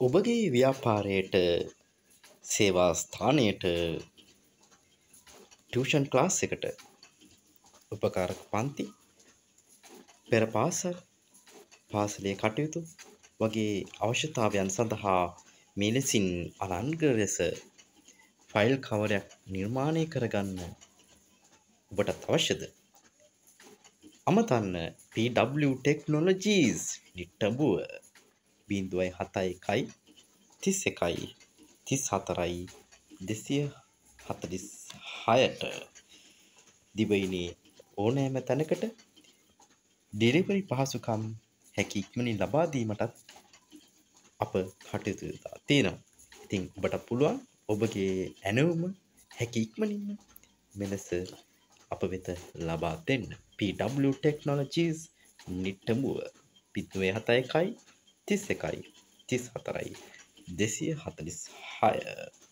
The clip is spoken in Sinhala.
ඔබගේ ව්‍යාපාරයට සේවා ස්ථානයට ටියුෂන් ක්ලාස් එකට උපකාරක පන්ති පෙර පාසලේ කටයුතු වගේ අවශ්‍යතාවයන් සඳහා මේ ලෙසින් අනන්‍ය ලෙස ෆයිල් කවරයක් නිර්මාණය කරගන්න ඔබටත් අවශ්‍යද? අමතන්න PW Technologies නිට්ටඹුව 071 31 34 246ට දිවයිනේ ඕනෑම තැනකට ඩෙලිවරි පහසුකම් හැකි ඉක්මනින් ලබා දීමටත් අප කටයුතු යොදා තියෙනවා. ඉතින් ඔබට පුළුවන් ඔබගේ ඇණවුම හැකි ඉක්මනින්ම මෙලෙස අප වෙත ලබා දෙන්න. PW Technologies Nittambuwa 071 31 34 246